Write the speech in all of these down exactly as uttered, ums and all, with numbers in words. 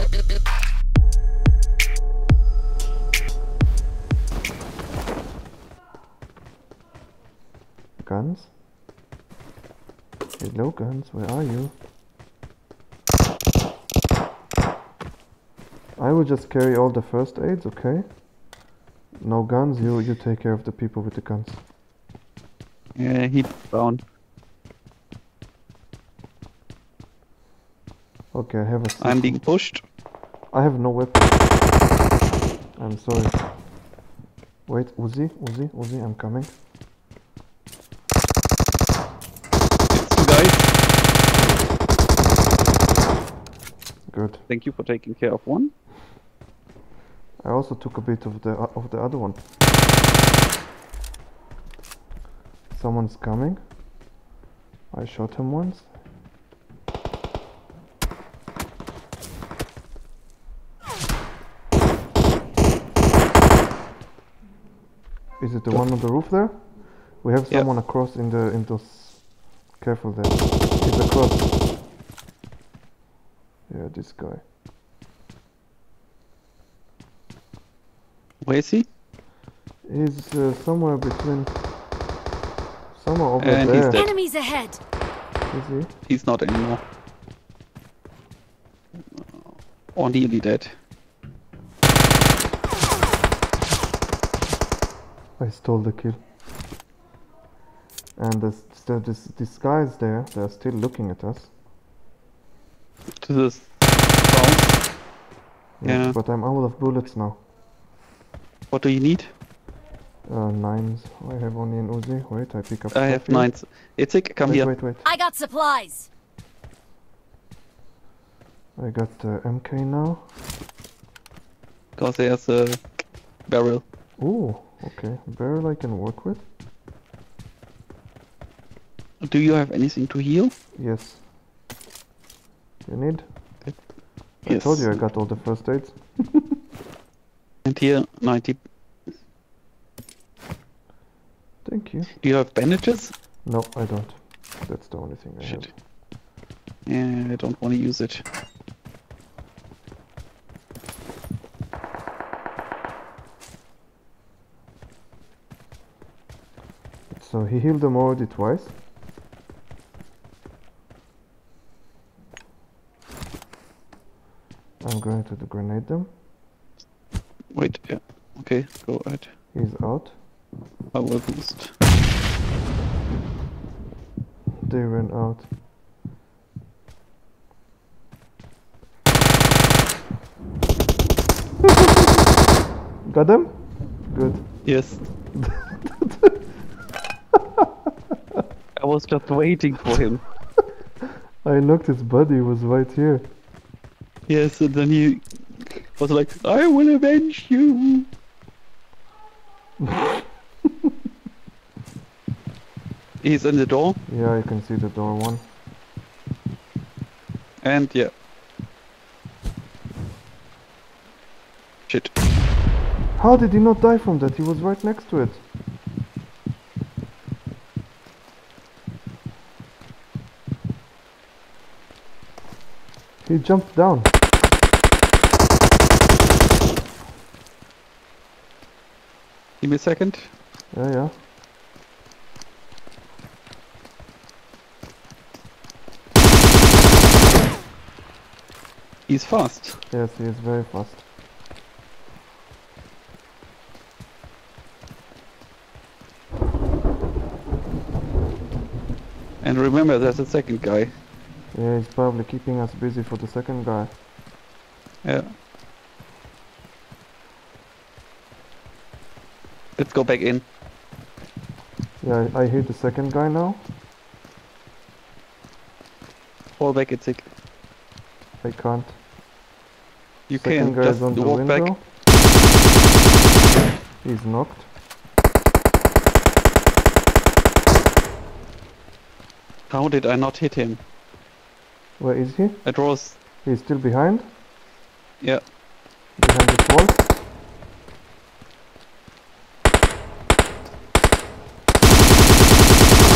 Guns? Hello, Guns, where are you? I will just carry all the first aids, okay? No guns, you you take care of the people with the guns. Yeah, he down. Okay, I have a... I'm being pushed. I have no weapon. I'm sorry. Wait, Uzi, Uzi, Uzi, I'm coming. It's two guys. Good. Thank you for taking care of one. I also took a bit of the uh, of the other one. Someone's coming. I shot him once. Is it the one on the roof there? We have someone yep. across in the in those. Careful there. He's across. Yeah, this guy. Where is he? He's uh, somewhere between. Somewhere over and there. He's dead. Enemies ahead. Is he? He's not anymore. Or nearly dead. I stole the kill. And this, this, this guys there, they're still looking at us. To this house? Yeah, Yeah. but I'm out of bullets now. What do you need? Uh, nines. I have only an Uzi. Wait, I pick up. I have nines. Itzig, come wait, here. Wait, wait. I got supplies. I got the M K now. Because there's a barrel. Ooh, okay. Barrel I can work with. Do you have anything to heal? Yes. You need? Yes. I told you I got all the first aids. And here, ninety. Thank you. Do you have bandages? No, I don't. That's the only thing I Shit. have. Yeah, I don't want to use it. So he healed them already twice. I'm going to grenade them. Wait, yeah. Okay, go ahead. He's out. I will boost. They ran out. Got them? Good. Yes. I was just waiting for him. I looked, his body was right here. Yes, and then he was like, I will avenge you! He's in the door. Yeah, you can see the door one. And yeah. Shit. How did he not die from that? He was right next to it. He jumped down. Give me a second. Yeah, yeah. He's fast. Yes, he is very fast. And remember, there's a second guy. Yeah, he's probably keeping us busy for the second guy. Yeah. Let's go back in. Yeah, I, I hear the second guy now. Fall back, it's sick. I can't. You Second can guy just is on the walk window. back. He's knocked. How did I not hit him? Where is he? It was... He's still behind? Yeah. Behind this wall?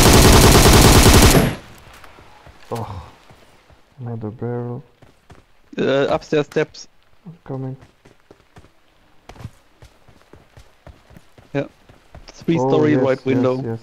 Oh, another barrel. Uh, upstairs steps. Coming. Yeah. Three Oh, story yes, right yes, window. yes.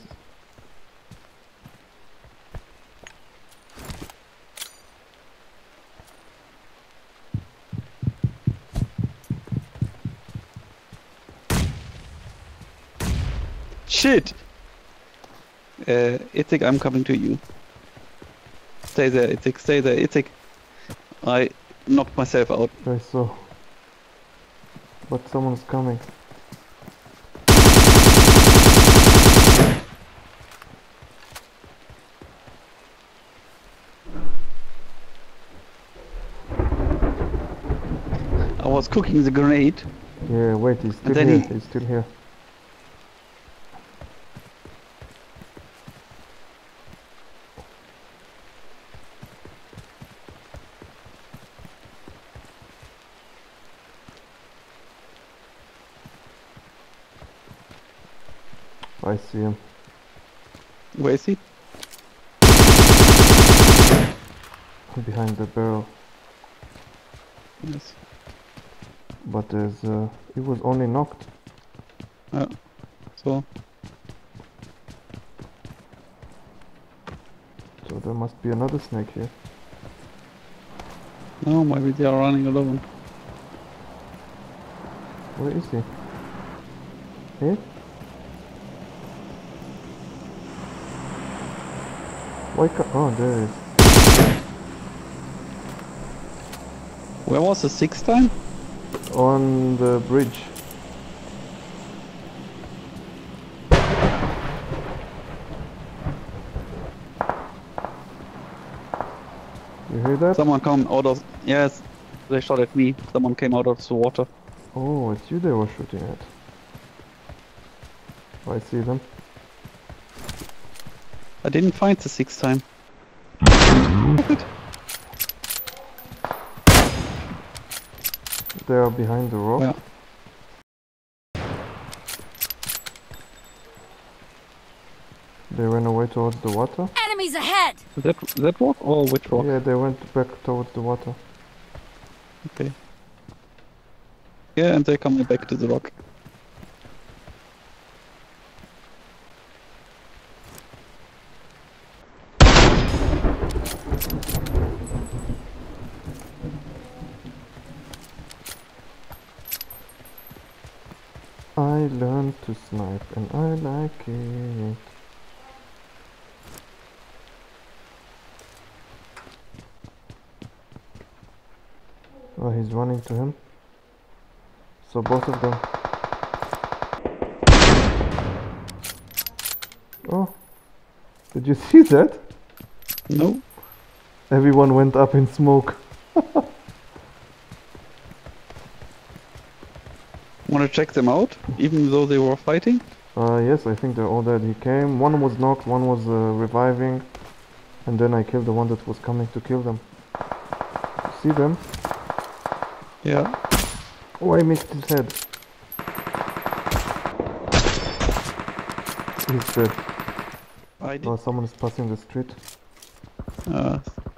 Shit! Uh, Itzik, I'm coming to you. Stay there, Itzik, stay there, Itzik. I knocked myself out. I saw. But someone's coming. I was cooking the grenade. Yeah, wait, he's still And then here. he- He's still here. I see him. Where is he? Behind the barrel. Yes. But there's uh he was only knocked. Yeah. So, So there must be another snake here. no, maybe they are running alone. Where is he? Here? Why ca- oh there he is. Where was the sixth time? On the bridge. You hear that? Someone come out of... Yes, they shot at me. Someone came out of the water. Oh, it's you they were shooting at. I see them. I didn't find the sixth time. They are behind the rock. Yeah. They ran away towards the water. Enemies ahead! That that rock or which rock? Yeah, they went back towards the water. Okay. Yeah, and they're coming back to the rock. I learned to snipe and I like it. Oh, he's running to him. So both of them. Oh, did you see that? No? Everyone went up in smoke. Wanna check them out? Even though they were fighting? Uh, yes, I think they're all dead. He came, one was knocked, one was uh, reviving, and then I killed the one that was coming to kill them. See them? Yeah. Oh, I missed his head. He's dead. I did. Oh, someone is passing the street. Uh,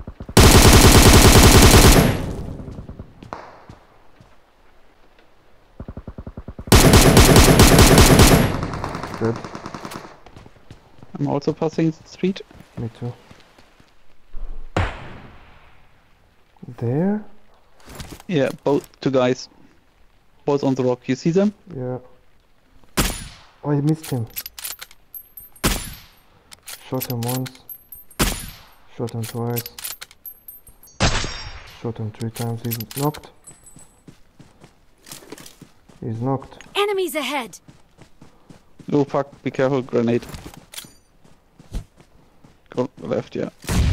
Dead. I'm also passing the street. Me too. There? Yeah, both two guys. Both on the rock. You see them? Yeah. Oh, I missed him. Shot him once. Shot him twice. Shot him three times. He's knocked. He's knocked. Enemies ahead! Oh fuck, be careful, grenade. Go left, yeah.